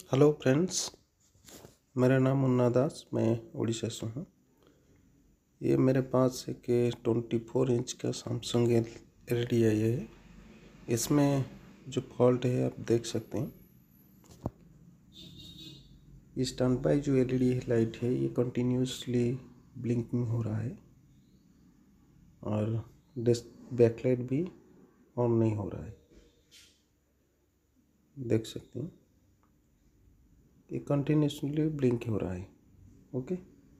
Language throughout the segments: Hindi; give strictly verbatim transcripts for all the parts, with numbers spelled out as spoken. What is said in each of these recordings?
हेलो फ्रेंड्स, मेरा नाम मुन्ना दास, मैं उड़ीसा से हूँ। ये मेरे पास एक ट्वेंटी फोर इंच का सैमसंग एल ई डी आई है। इसमें जो फॉल्ट है आप देख सकते हैं। ये स्टैंड बाई जो एल ई डी लाइट है ये कंटिन्यूसली ब्लिंकिंग हो रहा है और बैकलाइट भी ऑन नहीं हो रहा है, देख सकते हैं। ये कंटिन्यूसली ब्लिंक हो रहा है। ओके,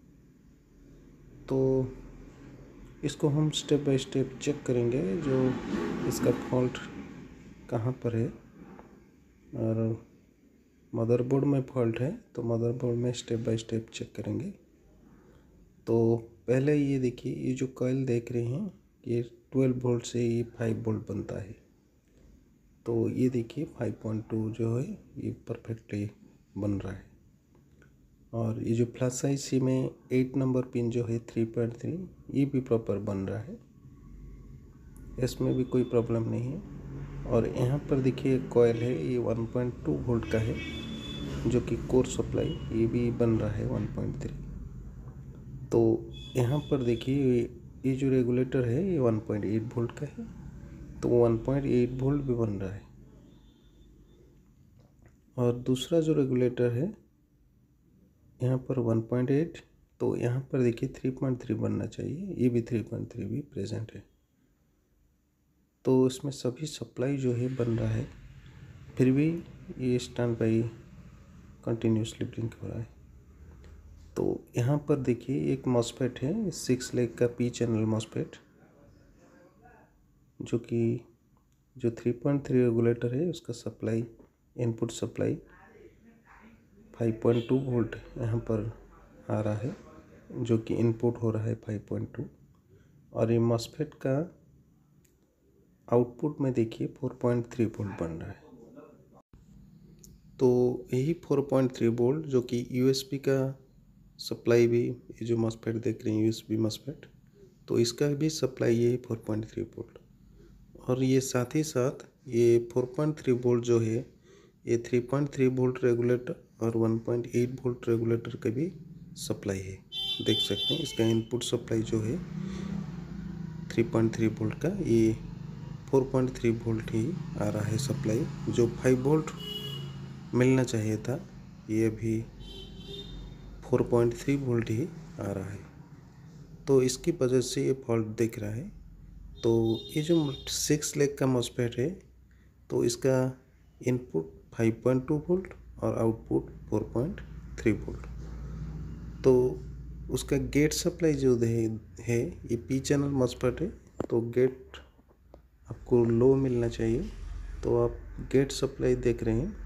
तो इसको हम स्टेप बाय स्टेप चेक करेंगे जो इसका फॉल्ट कहाँ पर है। और मदरबोर्ड में फॉल्ट है तो मदरबोर्ड में स्टेप बाय स्टेप चेक करेंगे। तो पहले ये देखिए, ये जो कॉइल देख रहे हैं ये ट्वेल्व वोल्ट से ये फाइव वोल्ट बनता है। तो ये देखिए फाइव पॉइंट टू जो है ये परफेक्टली बन रहा है। और ये जो प्लस आई सी में एट नंबर पिन जो है थ्री पॉइंट थ्री ये भी प्रॉपर बन रहा है, इसमें भी कोई प्रॉब्लम नहीं है। और यहाँ पर देखिए कॉइल है ये वन पॉइंट टू वोल्ट का है जो कि कोर सप्लाई ये भी बन रहा है वन पॉइंट थ्री। तो यहाँ पर देखिए ये जो रेगुलेटर है ये वन पॉइंट एट वोल्ट का है, तो वन पॉइंट एट वोल्ट भी बन रहा है। और दूसरा जो रेगुलेटर है यहाँ पर वन पॉइंट एट, तो यहाँ पर देखिए थ्री पॉइंट थ्री बनना चाहिए, ये भी थ्री पॉइंट थ्री भी प्रेजेंट है। तो इसमें सभी सप्लाई जो है बन रहा है, फिर भी ये स्टैंड बाई कंटिन्यूसली ब्लिंक हो रहा है। तो यहाँ पर देखिए एक मॉसफेट है सिक्स लेग का पी चैनल मॉसफेट, जो कि जो थ्री पॉइंट थ्री रेगुलेटर है उसका supply input supply five point two volt यहाँ पर आ रहा है, जो कि इनपुट हो रहा है फाइव पॉइंट टू। और ये मॉसफेट का आउटपुट में देखिए फोर पॉइंट थ्री वोल्ट बन रहा है। तो यही फोर पॉइंट थ्री वोल्ट जो कि यूएसबी का सप्लाई भी, ये जो मॉसफेट देख रहे हैं यूएसबी मॉसफेट, तो इसका भी सप्लाई ये फोर पॉइंट थ्री वोल्ट। और ये साथ ही साथ ये फोर पॉइंट थ्री वोल्ट जो है ये three point three volt regulator और one point eight volt regulator का भी सप्लाई है, देख सकते हैं। इसका इनपुट सप्लाई जो है थ्री पॉइंट थ्री वोल्ट का, ये फोर पॉइंट थ्री वोल्ट ही आ रहा है सप्लाई। जो फाइव वोल्ट मिलना चाहिए था ये अभी फोर पॉइंट थ्री वोल्ट ही आ रहा है। तो इसकी वजह से ये फॉल्ट दिख रहा है। तो ये जो सिक्स लेग का मॉसफेट है तो इसका input five point two volt और output four point three volt. तो उसका गेट सप्लाई जो है ये पी चैनल मॉसफेट है, तो गेट आपको लो मिलना चाहिए। तो आप गेट सप्लाई देख रहे हैं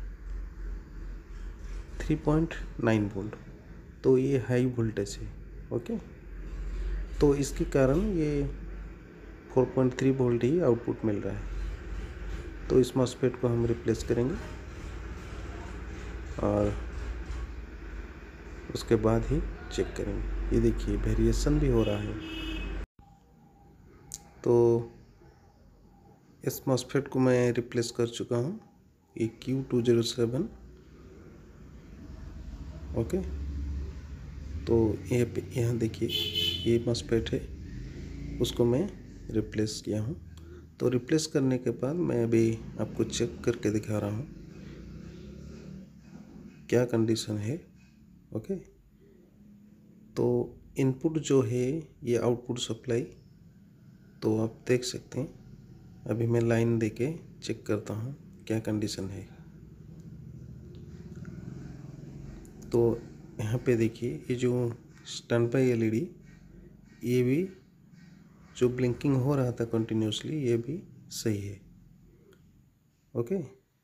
थ्री पॉइंट नाइन वोल्ट, तो ये हाई वोल्टेज है। ओके, तो इसके कारण ये फोर पॉइंट थ्री वोल्ट ही आउटपुट मिल रहा है। तो इस मॉसफेट को हम रिप्लेस करेंगे और उसके बाद ही चेक करेंगे। ये देखिए वेरिएशन भी हो रहा है। तो इस मॉसफेट को मैं रिप्लेस कर चुका हूँ, ये Q two zero seven. Okay, तो ये यहाँ देखिए ये मॉसफेट है, उसको मैं रिप्लेस किया हूँ। तो रिप्लेस करने के बाद मैं अभी आपको चेक करके दिखा रहा हूँ क्या कंडीशन है। ओके, तो इनपुट जो है ये आउटपुट सप्लाई, तो आप देख सकते हैं। अभी मैं लाइन देके चेक करता हूँ क्या कंडीशन है। तो यहाँ पे देखिए ये जो standby L E D ये भी जो ब्लिंकिंग हो रहा था कंटिन्यूसली ये भी सही है। ओके,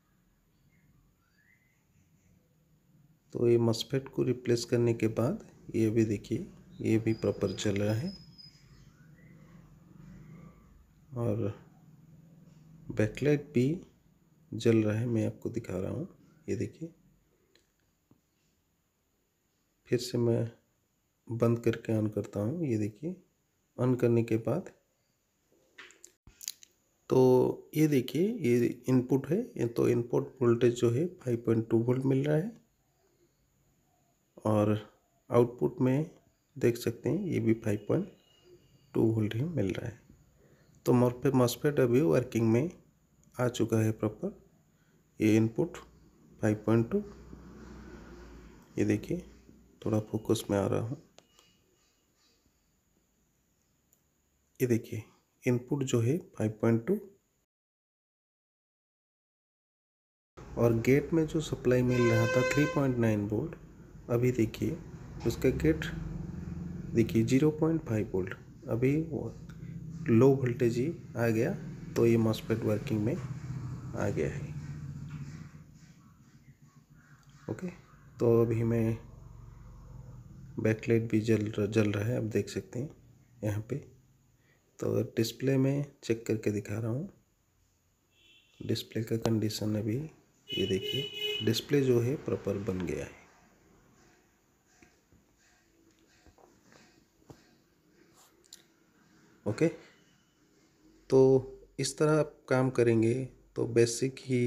तो ये मॉसफेट को रिप्लेस करने के बाद ये भी देखिए ये भी प्रॉपर चल रहा है और बैकलाइट भी जल रहा है। मैं आपको दिखा रहा हूँ, ये देखिए। फिर से मैं बंद करके ऑन करता हूँ, ये देखिए। ऑन करने के बाद तो ये देखिए ये इनपुट है, ये तो इनपुट वोल्टेज जो है फाइव पॉइंट टू वोल्ट मिल रहा है और आउटपुट में देख सकते हैं ये भी फाइव पॉइंट टू वोल्ट ही मिल रहा है। तो मोरफे मॉस्फेट अभी वर्किंग में आ चुका है प्रॉपर। ये इनपुट फाइव पॉइंट टू, ये देखिए थोड़ा फोकस में आ रहा हूँ, ये देखिए इनपुट जो है फाइव पॉइंट टू और गेट में जो सप्लाई मिल रहा था थ्री पॉइंट नाइन वोल्ट, अभी देखिए उसका गेट देखिए ज़ीरो पॉइंट फाइव वोल्ट, अभी लो वोल्टेज ही आ गया। तो ये मॉस्फेट वर्किंग में आ गया है। ओके, तो अभी मैं बैकलाइट भी जल जल रहा है, आप देख सकते हैं यहाँ पे। तो डिस्प्ले में चेक करके दिखा रहा हूँ डिस्प्ले का कंडीशन। अभी ये देखिए डिस्प्ले जो है प्रॉपर बन गया है। ओके, तो इस तरह आप काम करेंगे तो बेसिक ही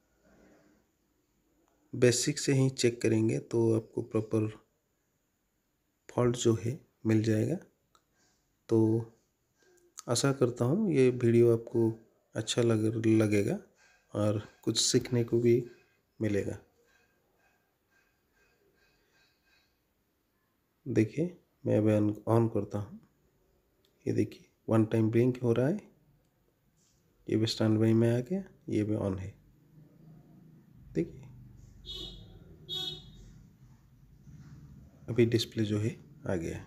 बेसिक से ही चेक करेंगे तो आपको प्रॉपर फॉल्ट जो है मिल जाएगा। तो आशा करता हूँ ये वीडियो आपको अच्छा लग लगेगा और कुछ सीखने को भी मिलेगा। देखिए मैं अभी ऑन करता हूँ, ये देखिए वन टाइम ब्लिंक हो रहा है, ये भी स्टैंड बाई में आ गया, ये भी ऑन है। देखिए अभी डिस्प्ले जो है आ गया।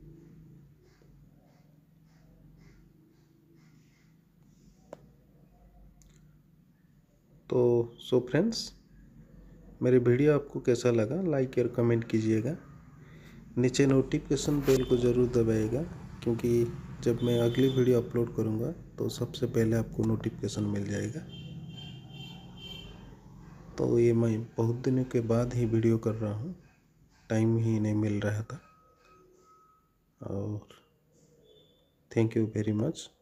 तो सो फ्रेंड्स, मेरे वीडियो आपको कैसा लगा लाइक और कमेंट कीजिएगा। नीचे नोटिफिकेशन बेल को ज़रूर दबाइएगा, क्योंकि जब मैं अगली वीडियो अपलोड करूँगा तो सबसे पहले आपको नोटिफिकेशन मिल जाएगा। तो ये मैं बहुत दिनों के बाद ही वीडियो कर रहा हूँ, टाइम ही नहीं मिल रहा था। और थैंक यू वेरी मच।